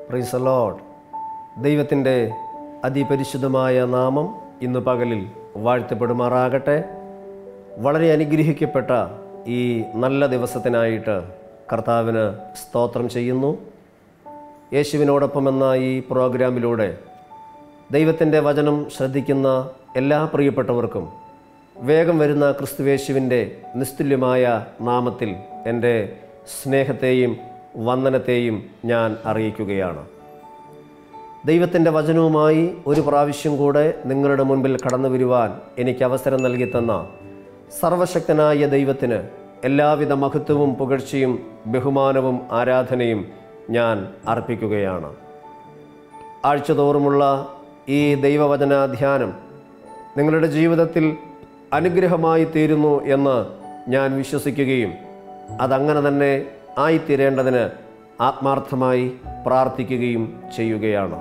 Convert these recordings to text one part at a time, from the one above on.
Praise the Lord. ദൈവത്തിൻ്റെ അതിപരിശുദ്ധമായ നാമം ഇന്ന് പകലിൽ വാഴ്ത്തപ്പെടുമാറാകട്ടെ. വളരെ അനുഗ്രഹിക്കപ്പെട്ട ഈ നല്ല ദിവസത്തിനായിട്ട് കർത്താവിന് സ്തോത്രം ചെയ്യുന്നു. യേശുവിനോടൊപ്പം എന്ന ഈ പ്രോഗ്രാമിലൂടെ ദൈവത്തിൻ്റെ വചനം ശ്രദ്ധിക്കുന്ന എല്ലാ പ്രിയപ്പെട്ടവർക്കും വേഗം വരുന്ന ക്രിസ്തുയേശുവിൻ്റെ നിസ്തുല്യമായ നാമത്തിൽ എൻ്റെ സ്നേഹത്തെയും വന്ദനത്തെയും ഞാൻ അറിയിക്കുകയാണ്. ദൈവത്തിൻ്റെ വചനവുമായി ഒരു പ്രാവശ്യം കൂടെ നിങ്ങളുടെ മുൻപിൽ കടന്നു വരുവാൻ എനിക്ക് അവസരം നൽകി തന്ന സർവശക്തനായ ദൈവത്തിന് എല്ലാവിധ മഹത്വവും പുകഴ്ചയും ബഹുമാനവും ആരാധനയും ഞാൻ അർപ്പിക്കുകയാണ്. ആഴ്ചതോറുമുള്ള ഈ ദൈവവചന ധ്യാനം നിങ്ങളുടെ ജീവിതത്തിൽ അനുഗ്രഹമായി തീരുന്നു എന്ന് ഞാൻ വിശ്വസിക്കുകയും അതങ്ങനെ തന്നെ ആയിത്തീരേണ്ടതിന് ആത്മാർത്ഥമായി പ്രാർത്ഥിക്കുകയും ചെയ്യുകയാണ്.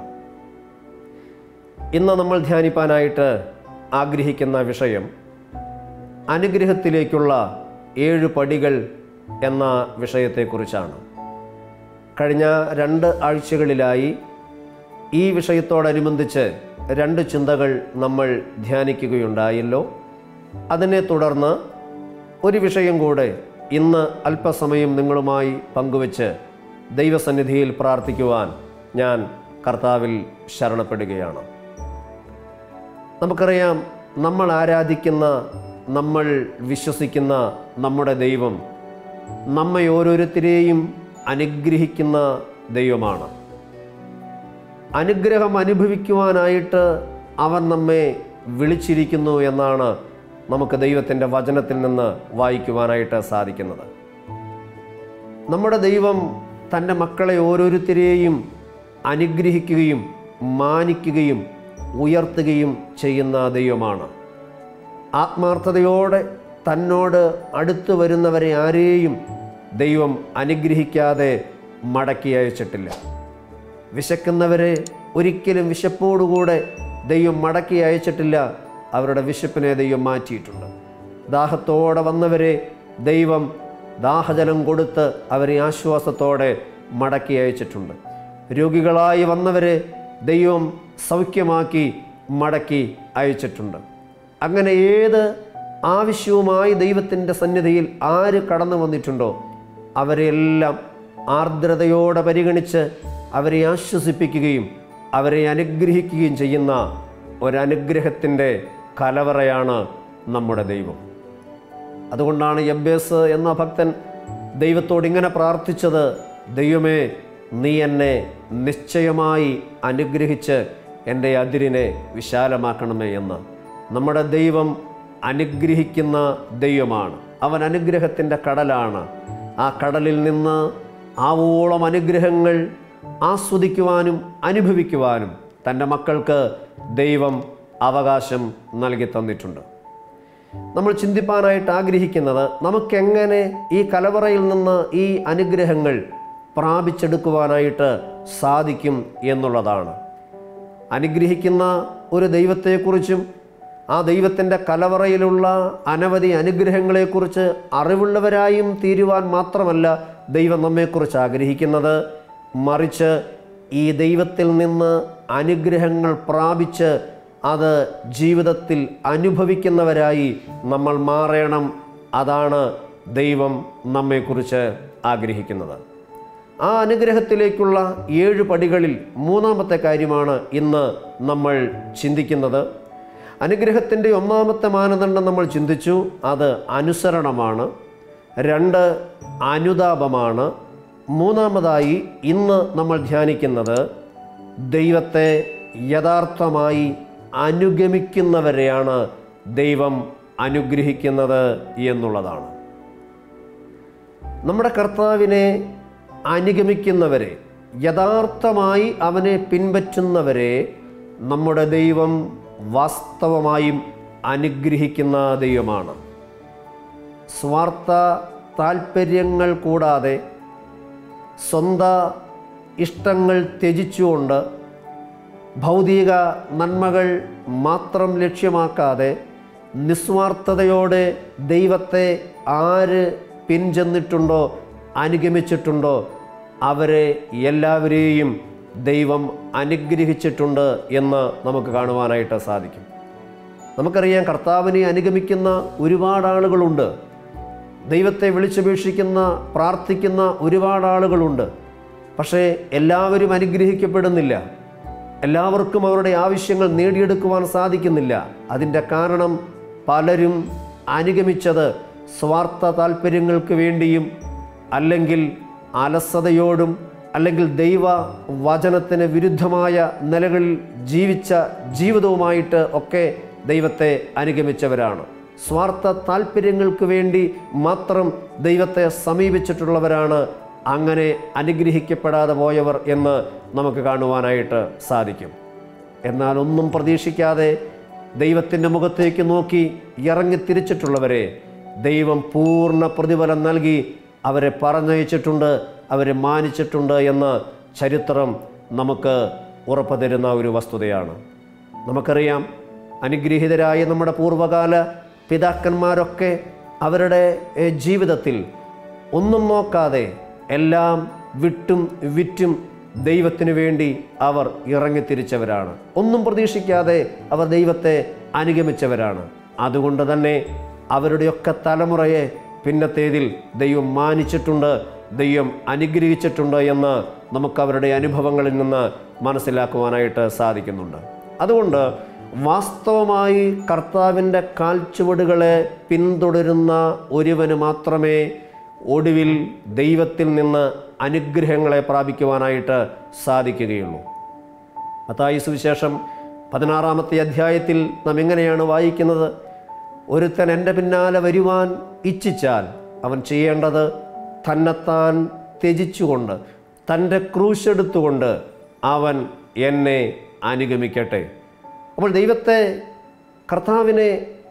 ഇന്ന് നമ്മൾ ധ്യാനിപ്പാനായിട്ട് ആഗ്രഹിക്കുന്ന വിഷയം അനുഗ്രഹത്തിലേക്കുള്ള 7 പടികൾ എന്ന വിഷയത്തെക്കുറിച്ചാണ്. കഴിഞ്ഞ 2 ആഴ്ചകളിലായി ഈ വിഷയത്തോടനുബന്ധിച്ച് 2 ചിന്തകൾ നമ്മൾ ധ്യാനിക്കുകയുണ്ടായല്ലോ. അതിനെ തുടർന്ന് ഒരു വിഷയം കൂടെ ഇന്ന് അല്പസമയം നിങ്ങളുമായി പങ്കുവച്ച് ദൈവസന്നിധിയിൽ പ്രാർത്ഥിക്കുവാൻ ഞാൻ കർത്താവിൽ ശരണപ്പെടുകയാണ്. നമുക്കറിയാം, നമ്മൾ ആരാധിക്കുന്ന, നമ്മൾ വിശ്വസിക്കുന്ന നമ്മുടെ ദൈവം നമ്മെ ഓരോരുത്തരെയും അനുഗ്രഹിക്കുന്ന ദൈവമാണ്. അനുഗ്രഹം അനുഭവിക്കുവാനായിട്ട് അവൻ നമ്മെ വിളിച്ചിരിക്കുന്നു എന്നാണ് നമുക്ക് ദൈവത്തിൻ്റെ വചനത്തിൽ നിന്ന് വായിക്കുവാനായിട്ട് സാധിക്കുന്നത്. നമ്മുടെ ദൈവം തൻ്റെ മക്കളെ ഓരോരുത്തരെയും അനുഗ്രഹിക്കുകയും മാനിക്കുകയും ഉയർത്തുകയും ചെയ്യുന്ന ദൈവമാണ്. ആത്മാർത്ഥതയോടെ തന്നോട് അടുത്തു വരുന്നവരെ ആരെയും ദൈവം അനുഗ്രഹിക്കാതെ മടക്കി അയച്ചിട്ടില്ല. വിശക്കുന്നവരെ ഒരിക്കലും വിശപ്പോടുകൂടെ ദൈവം മടക്കി അയച്ചിട്ടില്ല. അവരുടെ വിശപ്പിനെ ദൈവം മാറ്റിയിട്ടുണ്ട്. ദാഹത്തോടെ വന്നവരെ ദൈവം ദാഹജലം കൊടുത്ത് അവരെ ആശ്വാസത്തോടെ മടക്കി അയച്ചിട്ടുണ്ട്. രോഗികളായി വന്നവരെ ദൈവം സൗഖ്യമാക്കി മടക്കി അയച്ചിട്ടുണ്ട്. അങ്ങനെ ഏത് ആവശ്യവുമായി ദൈവത്തിൻ്റെ സന്നിധിയിൽ ആര് കടന്നു വന്നിട്ടുണ്ടോ അവരെല്ലാം ആർദ്രതയോടെ പരിഗണിച്ച് അവരെ ആശ്വസിപ്പിക്കുകയും അവരെ അനുഗ്രഹിക്കുകയും ചെയ്യുന്ന ഒരനുഗ്രഹത്തിൻ്റെ കലവറയാണ് നമ്മുടെ ദൈവം. അതുകൊണ്ടാണ് യബ്ബേസ് എന്ന ഭക്തൻ ദൈവത്തോട് ഇങ്ങനെ പ്രാർത്ഥിച്ചത്: ദൈവമേ, നീ എന്നെ നിശ്ചയമായി അനുഗ്രഹിച്ച് എൻ്റെ അതിരിനെ വിശാലമാക്കണമേ എന്ന്. നമ്മുടെ ദൈവം അനുഗ്രഹിക്കുന്ന ദൈവമാണ്. അവൻ അനുഗ്രഹത്തിൻ്റെ കടലാണ്. ആ കടലിൽ നിന്ന് ആവോളം അനുഗ്രഹങ്ങൾ ആസ്വദിക്കുവാനും അനുഭവിക്കുവാനും തൻ്റെ മക്കൾക്ക് ദൈവം അവകാശം നൽകി തന്നിട്ടുണ്ട്. നമ്മൾ ചിന്തിപ്പാനായിട്ട് ആഗ്രഹിക്കുന്നത് നമുക്കെങ്ങനെ ഈ കലവറയിൽ നിന്ന് ഈ അനുഗ്രഹങ്ങൾ പ്രാപിച്ചെടുക്കുവാനായിട്ട് സാധിക്കും എന്നുള്ളതാണ്. അനുഗ്രഹിക്കുന്ന ഒരു ദൈവത്തെക്കുറിച്ചും ആ ദൈവത്തിൻ്റെ കലവറയിലുള്ള അനവധി അനുഗ്രഹങ്ങളെക്കുറിച്ച് അറിവുള്ളവരായും തീരുവാൻ മാത്രമല്ല ദൈവം നമ്മെക്കുറിച്ച് ആഗ്രഹിക്കുന്നത്. മറിച്ച് ഈ ദൈവത്തിൽ നിന്ന് അനുഗ്രഹങ്ങൾ പ്രാപിച്ച് അത് ജീവിതത്തിൽ അനുഭവിക്കുന്നവരായി നമ്മൾ മാറണം. അതാണ് ദൈവം നമ്മെക്കുറിച്ച് ആഗ്രഹിക്കുന്നത്. ആ അനുഗ്രഹത്തിലേക്കുള്ള 7 പടികളിൽ 3ാമത്തെ കാര്യമാണ് ഇന്ന് നമ്മൾ ചിന്തിക്കുന്നത്. അനുഗ്രഹത്തിൻ്റെ 1ാമത്തെ മാനദണ്ഡം നമ്മൾ ചിന്തിച്ചു. അത് അനുസരണമാണ്. 2 അനുതാപമാണ്. 3ാമതായി ഇന്ന് നമ്മൾ ധ്യാനിക്കുന്നത് ദൈവത്തെ യഥാർത്ഥമായി അനുഗമിക്കുന്നവരെയാണ് ദൈവം അനുഗ്രഹിക്കുന്നത് എന്നുള്ളതാണ്. നമ്മുടെ കർത്താവിനെ അനുഗമിക്കുന്നവരെ, യഥാർത്ഥമായി അവനെ പിൻപറ്റുന്നവരെ നമ്മുടെ ദൈവം വാസ്തവമായും അനുഗ്രഹിക്കുന്ന ദൈവമാണ്. സ്വാർത്ഥ താൽപ്പര്യങ്ങൾ കൂടാതെ സ്വന്തം ഇഷ്ടങ്ങൾ ത്യജിച്ചുകൊണ്ട് ഭൗതിക നന്മകൾ മാത്രം ലക്ഷ്യമാക്കാതെ നിസ്വാർത്ഥതയോടെ ദൈവത്തെ ആര് പിൻചെന്നിട്ടുണ്ടോ അനുഗമിച്ചിട്ടുണ്ടോ അവരെ എല്ലാവരെയും ദൈവം അനുഗ്രഹിച്ചിട്ടുണ്ട് എന്ന് നമുക്ക് കാണുവാനായിട്ട് സാധിക്കും. നമുക്കറിയാം, കർത്താവിനെ അനുഗമിക്കുന്ന ഒരുപാട് ആളുകളുണ്ട്. ദൈവത്തെ വിളിച്ചപേക്ഷിക്കുന്ന, പ്രാർത്ഥിക്കുന്ന ഒരുപാട് ആളുകളുണ്ട്. പക്ഷേ എല്ലാവരും അനുഗ്രഹിക്കപ്പെടുന്നില്ല. എല്ലാവർക്കും അവരുടെ ആവശ്യങ്ങൾ നേടിയെടുക്കുവാൻ സാധിക്കുന്നില്ല. അതിൻ്റെ കാരണം പലരും അനുഗമിച്ചത് സ്വാർത്ഥ താല്പര്യങ്ങൾക്ക് വേണ്ടിയും അല്ലെങ്കിൽ അലസതയോടും അല്ലെങ്കിൽ ദൈവ വചനത്തിന് വിരുദ്ധമായ നിലകളിൽ ജീവിച്ച ജീവിതവുമായിട്ട് ഒക്കെ ദൈവത്തെ അനുഗമിച്ചവരാണ്. സ്വാർത്ഥ താല്പര്യങ്ങൾക്ക് വേണ്ടി മാത്രം ദൈവത്തെ സമീപിച്ചിട്ടുള്ളവരാണ് അങ്ങനെ അനുഗ്രഹിക്കപ്പെടാതെ പോയവർ എന്ന് നമുക്ക് കാണുവാനായിട്ട് സാധിക്കും. എന്നാൽ ഒന്നും പ്രതീക്ഷിക്കാതെ ദൈവത്തിൻ്റെ മുഖത്തേക്ക് നോക്കി ഇറങ്ങിത്തിരിച്ചിട്ടുള്ളവരെ ദൈവം പൂർണ്ണ പ്രതിഫലം നൽകി അവരെ പറഞ്ഞയച്ചിട്ടുണ്ട്, അവരെ മാനിച്ചിട്ടുണ്ട് എന്ന് ചരിത്രം നമുക്ക് ഉറപ്പു തരുന്ന ഒരു വസ്തുതയാണ്. നമുക്കറിയാം, അനുഗ്രഹീതരായ നമ്മുടെ പൂർവ്വകാല പിതാക്കന്മാരൊക്കെ അവരുടെ ജീവിതത്തിൽ ഒന്നും നോക്കാതെ എല്ലാം വിട്ടും വിറ്റും ദൈവത്തിനു വേണ്ടി അവർ ഇറങ്ങിത്തിരിച്ചവരാണ്. ഒന്നും പ്രതീക്ഷിക്കാതെ അവർ ദൈവത്തെ അനുഗമിച്ചവരാണ്. അതുകൊണ്ട് തന്നെ അവരുടെയൊക്കെ തലമുറയെ പിന്നത്തേതിൽ ദൈവം മാനിച്ചിട്ടുണ്ട്, ദൈവം അനുഗ്രഹിച്ചിട്ടുണ്ട് എന്ന് നമുക്ക് അവരുടെ അനുഭവങ്ങളിൽ നിന്ന് മനസ്സിലാക്കുവാനായിട്ട് സാധിക്കുന്നുണ്ട്. അതുകൊണ്ട് വാസ്തവമായി കർത്താവിൻ്റെ കാൽച്ചുവടുകളെ പിന്തുടരുന്ന ഒരുവന് മാത്രമേ ഒടുവിൽ ദൈവത്തിൽ നിന്ന് അനുഗ്രഹങ്ങളെ പ്രാപിക്കുവാനായിട്ട് സാധിക്കുകയുള്ളൂ. മത്തായി സുവിശേഷം 16-ാമത്തെ അധ്യായത്തിൽ നാം എങ്ങനെയാണ് വായിക്കുന്നത്? ഒരുത്തൻ എൻ്റെ പിന്നാലെ വരുവാൻ ഇച്ഛിച്ചാൽ അവൻ ചെയ്യേണ്ടത് തന്നെത്താൻ ത്യജിച്ചുകൊണ്ട് തൻ്റെ ക്രൂശെടുത്തുകൊണ്ട് അവൻ എന്നെ അനുഗമിക്കട്ടെ. അപ്പോൾ ദൈവത്തെ, കർത്താവിനെ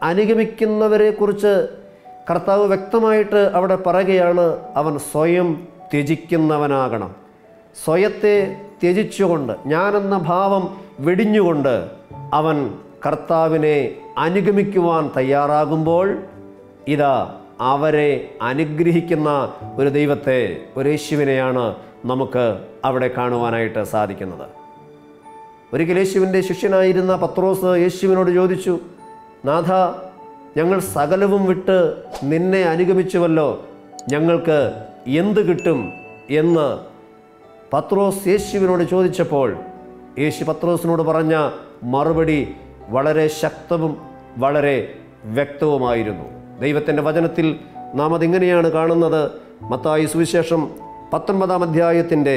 അനുഗമിക്കുന്നവരെക്കുറിച്ച് കർത്താവ് വ്യക്തമായിട്ട് അവിടെ പറയുകയാണ്, അവൻ സ്വയം ത്യജിക്കുന്നവനാകണം. സ്വയത്തെ ത്യജിച്ചുകൊണ്ട്, ഞാനെന്ന ഭാവം വെടിഞ്ഞുകൊണ്ട് അവൻ കർത്താവിനെ അനുഗമിക്കുവാൻ തയ്യാറാകുമ്പോൾ ഇതാ അവരെ അനുഗ്രഹിക്കുന്ന ഒരു ദൈവത്തെ, ഒരു യേശുവിനെയാണ് നമുക്ക് അവിടെ കാണുവാനായിട്ട് സാധിക്കുന്നത്. ഒരിക്കൽ യേശുവിൻ്റെ ശിഷ്യനായിരുന്ന പത്രോസ് യേശുവിനോട് ചോദിച്ചു, നാഥ, ഞങ്ങൾ സകലവും വിട്ട് നിന്നെ അനുഗമിച്ചുവല്ലോ, ഞങ്ങൾക്ക് എന്ത് കിട്ടും എന്ന് പത്രോസ് യേശുവിനോട് ചോദിച്ചപ്പോൾ യേശു പത്രോസിനോട് പറഞ്ഞ മറുപടി വളരെ ശക്തവും വളരെ വ്യക്തവുമായിരുന്നു. ദൈവത്തിൻ്റെ വചനത്തിൽ നാം അതിങ്ങനെയാണ് കാണുന്നത്. മത്തായി സുവിശേഷം 19-ാം അധ്യായത്തിൻ്റെ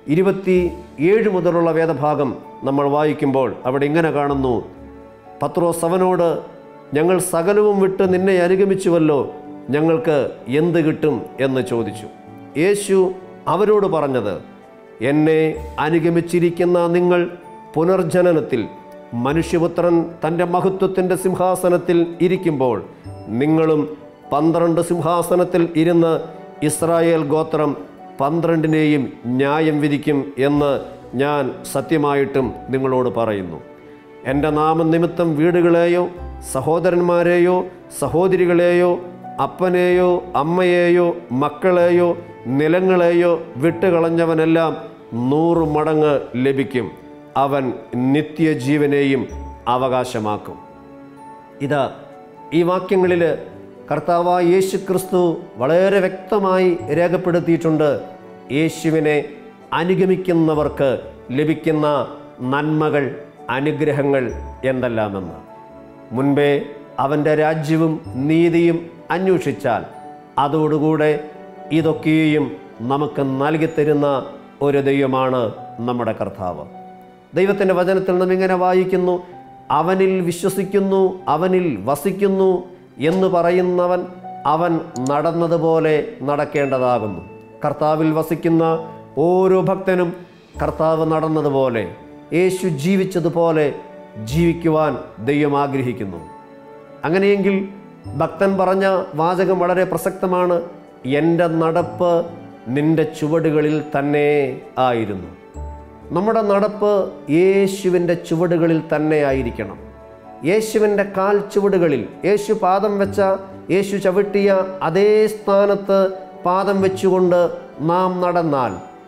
27 മുതലുള്ള വേദഭാഗം നമ്മൾ വായിക്കുമ്പോൾ അവിടെ ഇങ്ങനെ കാണുന്നു, പത്രോസ് അവനോട്, ഞങ്ങൾ സകലവും വിട്ട് നിന്നെ അനുഗമിച്ചുവല്ലോ, ഞങ്ങൾക്ക് എന്ത് കിട്ടും എന്ന് ചോദിച്ചു. യേശു അവരോട് പറഞ്ഞത്, എന്നെ അനുഗമിച്ചിരിക്കുന്ന നിങ്ങൾ പുനർജനനത്തിൽ മനുഷ്യപുത്രൻ തൻ്റെ മഹത്വത്തിൻ്റെ സിംഹാസനത്തിൽ ഇരിക്കുമ്പോൾ നിങ്ങളും 12 സിംഹാസനത്തിൽ ഇരുന്ന് ഇസ്രായേൽ ഗോത്രം 12നെയും ന്യായം വിധിക്കും എന്ന് ഞാൻ സത്യമായിട്ടും നിങ്ങളോട് പറയുന്നു. എൻ്റെ നാമനിമിത്തം വീടുകളെയോ സഹോദരന്മാരെയോ സഹോദരികളെയോ അപ്പനെയോ അമ്മയെയോ മക്കളെയോ നിലങ്ങളെയോ വിട്ടുകളഞ്ഞവനെല്ലാം 100 മടങ്ങ് ലഭിക്കും. അവൻ നിത്യജീവനെയും അവകാശമാക്കും. ഇതാ ഈ വാക്യങ്ങളിൽ കർത്താവായ യേശു ക്രിസ്തു വളരെ വ്യക്തമായി രേഖപ്പെടുത്തിയിട്ടുണ്ട് യേശുവിനെ അനുഗമിക്കുന്നവർക്ക് ലഭിക്കുന്ന നന്മകൾ, അനുഗ്രഹങ്ങൾ എന്തെല്ലാമെന്ന്. മുൻപേ അവൻ്റെ രാജ്യവും നീതിയും അന്വേഷിച്ചാൽ അതോടുകൂടെ ഇതൊക്കെയും നമുക്ക് നൽകിത്തരുന്ന ഒരു ദൈവമാണ് നമ്മുടെ കർത്താവ്. ദൈവത്തിൻ്റെ വചനത്തിൽ നാം ഇങ്ങനെ വായിക്കുന്നു, അവനിൽ വിശ്വസിക്കുന്നു, അവനിൽ വസിക്കുന്നു എന്ന് പറയുന്നവൻ അവൻ നടന്നതുപോലെ നടക്കേണ്ടതാകുന്നു. കർത്താവിൽ വസിക്കുന്ന ഓരോ ഭക്തനും കർത്താവ് നടന്നതുപോലെ, യേശു ജീവിച്ചതുപോലെ ജീവിക്കുവാൻ ദൈവം ആഗ്രഹിക്കുന്നു. അങ്ങനെയെങ്കിൽ ഭക്തൻ പറഞ്ഞ വാചകം വളരെ പ്രസക്തമാണ്, എൻ്റെ നടപ്പ് നിൻ്റെ ചുവടുകളിൽ തന്നെ ആയിരുന്നു. നമ്മുടെ നടപ്പ് യേശുവിൻ്റെ ചുവടുകളിൽ തന്നെ ആയിരിക്കണം. യേശുവിൻ്റെ കാൽ ചുവടുകളിൽ, യേശു പാദം വെച്ച, യേശു ചവിട്ടിയ അതേ സ്ഥാനത്ത് പാദം വെച്ചുകൊണ്ട് നാം നടന്നാൽ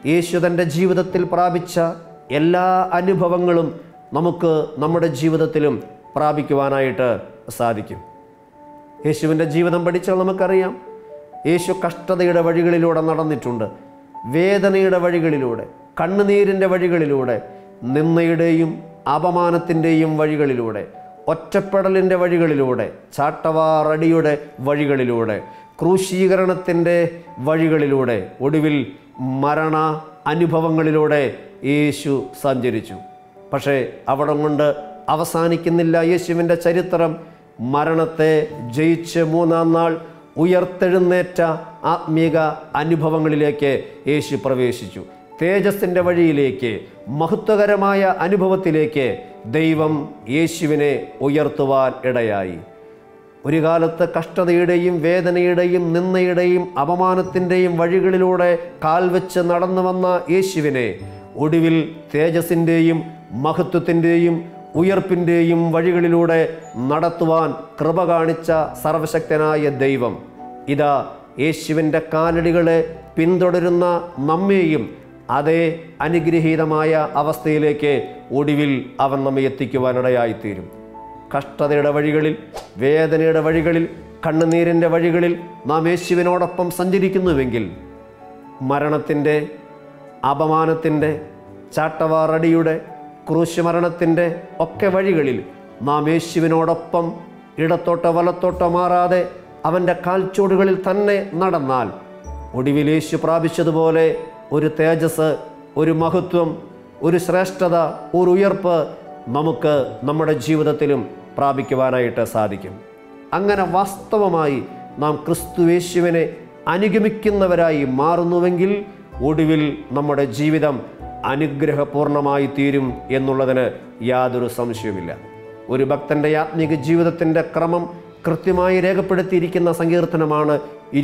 യേശു തൻ്റെ ജീവിതത്തിൽ പ്രാപിച്ച എല്ലാ അനുഭവങ്ങളും നമുക്ക് നമ്മുടെ ജീവിതത്തിലും പ്രാപിക്കുവാനായിട്ട് സാധിക്കും. യേശുവിൻ്റെ ജീവിതം പഠിച്ചാൽ നമുക്കറിയാം, യേശു കഷ്ടതയുടെ വഴികളിലൂടെ നടന്നിട്ടുണ്ട്. വേദനയുടെ വഴികളിലൂടെ, കണ്ണുനീരിൻ്റെ വഴികളിലൂടെ, നിന്ദയുടെയും അപമാനത്തിൻ്റെയും വഴികളിലൂടെ, ഒറ്റപ്പെടലിൻ്റെ വഴികളിലൂടെ, ചാട്ടവാറടിയുടെ വഴികളിലൂടെ, ക്രൂശീകരണത്തിൻ്റെ വഴികളിലൂടെ, ഒടുവിൽ മരണ അനുഭവങ്ങളിലൂടെ യേശു സഞ്ചരിച്ചു. പക്ഷേ അവിടം കൊണ്ട് അവസാനിക്കുന്നില്ല യേശുവിൻ്റെ ചരിത്രം. മരണത്തെ ജയിച്ച് മൂന്നാം നാൾ ഉയർത്തെഴുന്നേറ്റ ആത്മീക അനുഭവങ്ങളിലേക്ക് യേശു പ്രവേശിച്ചു. തേജസ്സിൻ്റെ വഴിയിലേക്ക്, മഹത്വകരമായ അനുഭവത്തിലേക്ക് ദൈവം യേശുവിനെ ഉയർത്തുവാൻ ഇടയായി. ഒരു കാലത്ത് കഷ്ടതയുടെയും വേദനയുടെയും നിന്ദയുടെയും അപമാനത്തിൻ്റെയും വഴികളിലൂടെ കാൽവെച്ച് നടന്നു വന്ന യേശുവിനെ ഒടുവിൽ തേജസ്സിൻ്റെയും മഹത്വത്തിൻ്റെയും ഉയർപ്പിൻ്റെയും വഴികളിലൂടെ നടത്തുവാൻ കൃപ കാണിച്ച സർവശക്തനായ ദൈവം ഇതാ യേശുവിൻ്റെ കാലടികളെ പിന്തുടരുന്ന നമ്മെയും അതേ അനുഗ്രഹീതമായ അവസ്ഥയിലേക്ക് ഒടുവിൽ അവൻ നമ്മെ എത്തിക്കുവാനിടയായിത്തീരും. കഷ്ടതയുടെ വഴികളിൽ, വേദനയുടെ വഴികളിൽ, കണ്ണുനീരിൻ്റെ വഴികളിൽ നാം യേശുവിനോടൊപ്പം സഞ്ചരിക്കുന്നുവെങ്കിൽ മരണത്തിൻ്റെ, അപമാനത്തിൻ്റെ, ചാട്ടവാറടിയുടെ, ക്രൂശുമരണത്തിൻ്റെ ഒക്കെ വഴികളിൽ നാം യേശുവിനോടൊപ്പം ഇടത്തോട്ടോ വലത്തോട്ടോ മാറാതെ അവൻ്റെ കാൽച്ചോടുകളിൽ തന്നെ നടന്നാൽ ഒടുവിൽ യേശു പ്രാപിച്ചതുപോലെ ഒരു തേജസ്, ഒരു മഹത്വം, ഒരു ശ്രേഷ്ഠത, ഒരു ഉയർപ്പ് നമുക്ക് നമ്മുടെ ജീവിതത്തിലും പ്രാപിക്കുവാനായിട്ട് സാധിക്കും. അങ്ങനെ വാസ്തവമായി നാം ക്രിസ്തുയേശുവിനെ അനുഗമിക്കുന്നവരായി മാറുന്നുവെങ്കിൽ ഒടുവിൽ നമ്മുടെ ജീവിതം അനുഗ്രഹപൂർണമായി തീരും എന്നുള്ളതിന് യാതൊരു സംശയവുമില്ല. ഒരു ഭക്തൻ്റെ ആത്മീക ജീവിതത്തിൻ്റെ ക്രമം കൃത്യമായി രേഖപ്പെടുത്തിയിരിക്കുന്ന സങ്കീർത്തനമാണ്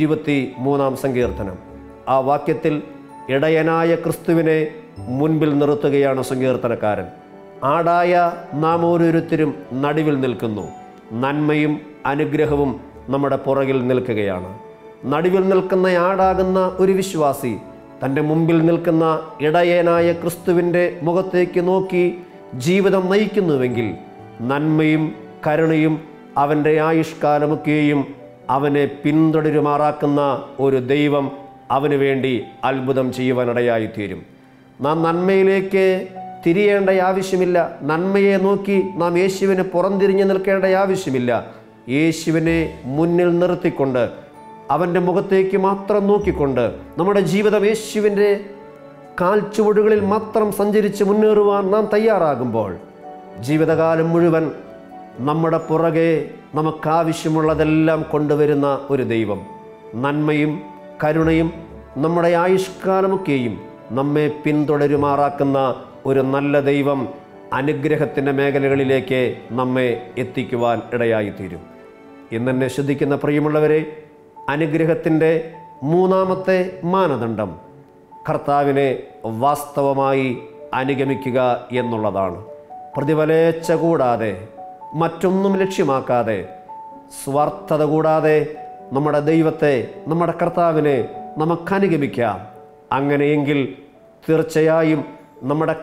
23-ാം സങ്കീർത്തനം. ആ വാക്യത്തിൽ ഇടയനായ ക്രിസ്തുവിനെ മുൻപിൽ നിർത്തുകയാണ് സങ്കീർത്തനക്കാരൻ. ആടായ നാം ഓരോരുത്തരും നടുവിൽ നിൽക്കുന്നു, നന്മയും അനുഗ്രഹവും നമ്മുടെ പുറകിൽ നിൽക്കുകയാണ്. നടുവിൽ നിൽക്കുന്ന ആടാകുന്ന ഒരു വിശ്വാസി തൻ്റെ മുമ്പിൽ നിൽക്കുന്ന ഇടയനായ ക്രിസ്തുവിൻ്റെ മുഖത്തേക്ക് നോക്കി ജീവിതം നയിക്കുന്നുവെങ്കിൽ നന്മയും കരുണയും അവൻ്റെ ആയുഷ്കാലമൊക്കെയും അവനെ പിന്തുടരുമാറാക്കുന്ന ഒരു ദൈവം അവന് വേണ്ടി അത്ഭുതം ചെയ്യുവാനിടയായിത്തീരും. നാം നന്മയിലേക്ക് തിരിയേണ്ട ആവശ്യമില്ല. നന്മയെ നോക്കി നാം യേശുവിന് പുറംതിരിഞ്ഞു നിൽക്കേണ്ട ആവശ്യമില്ല. യേശുവിനെ മുന്നിൽ നിർത്തിക്കൊണ്ട് അവൻ്റെ മുഖത്തേക്ക് മാത്രം നോക്കിക്കൊണ്ട് നമ്മുടെ ജീവിതം യേശുവിൻ്റെ കാൽച്ചുവടുകളിൽ മാത്രം സഞ്ചരിച്ച് മുന്നേറുവാൻ നാം തയ്യാറാകുമ്പോൾ ജീവിതകാലം മുഴുവൻ നമ്മുടെ പുറകെ നമുക്കാവശ്യമുള്ളതെല്ലാം കൊണ്ടുവരുന്ന ഒരു ദൈവം, നന്മയും കരുണയും നമ്മുടെ ആയുഷ്കാലമൊക്കെയും നമ്മെ പിന്തുടരുമാറാക്കുന്ന ഒരു നല്ല ദൈവം അനുഗ്രഹത്തിൻ്റെ മേഖലകളിലേക്ക് നമ്മെ എത്തിക്കുവാൻ ഇടയായിത്തീരും. ഇന്നെന്നെ ശ്രദ്ധിക്കുന്ന പ്രിയമുള്ളവരെ, അനുഗ്രഹത്തിൻ്റെ 3-ാമത്തെ മാനദണ്ഡം കർത്താവിനെ വാസ്തവമായി അനുഗമിക്കുക എന്നുള്ളതാണ്. പ്രതിഫലേച്ഛ കൂടാതെ, മറ്റൊന്നും ലക്ഷ്യമാക്കാതെ, സ്വാർത്ഥത കൂടാതെ നമ്മുടെ ദൈവത്തെ, നമ്മുടെ കർത്താവിനെ നമുക്ക് അനുഗമിക്കാം. അങ്ങനെയെങ്കിൽ തീർച്ചയായും നമ്മുടെ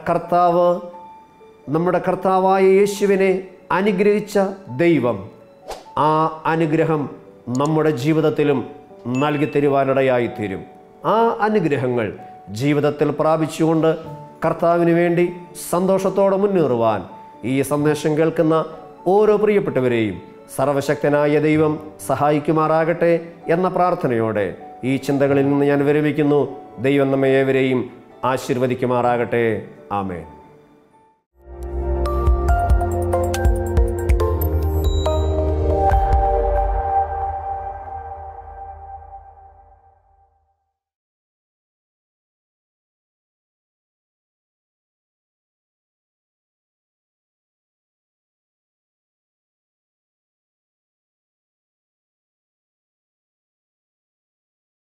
കർത്താവായ യേശുവിനെ അനുഗ്രഹിച്ച ദൈവം ആ അനുഗ്രഹം നമ്മുടെ ജീവിതത്തിലും നൽകി തരുവാനിടയായിത്തീരും. ആ അനുഗ്രഹങ്ങൾ ജീവിതത്തിൽ പ്രാപിച്ചുകൊണ്ട് കർത്താവിന് വേണ്ടി സന്തോഷത്തോടെ മുന്നേറുവാൻ ഈ സന്ദേശം കേൾക്കുന്ന ഓരോ പ്രിയപ്പെട്ടവരെയും സർവശക്തനായ ദൈവം സഹായിക്കുമാറാകട്ടെ എന്ന പ്രാർത്ഥനയോടെ ഈ ചിന്തകളിൽ നിന്ന് ഞാൻ വിരമിക്കുന്നു. ദൈവം നമ്മെ ഏവരെയും ആശീർവദിക്കുമാറാകട്ടെ. ആമേൻ.